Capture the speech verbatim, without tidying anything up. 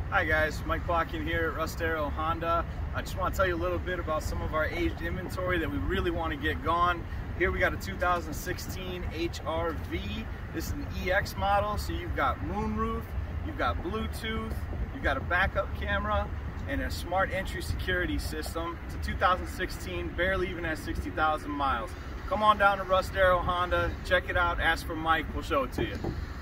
Hi guys, Mike Plotkin here at Russ Darrow Honda. I just want to tell you a little bit about some of our aged inventory that we really want to get gone. Here we got a two thousand sixteen H R V. This is an E X model, so you've got moonroof, you've got Bluetooth, you've got a backup camera, and a smart entry security system. It's a two thousand sixteen, barely even has sixty thousand miles. Come on down to Russ Darrow Honda, check it out, ask for Mike, we'll show it to you.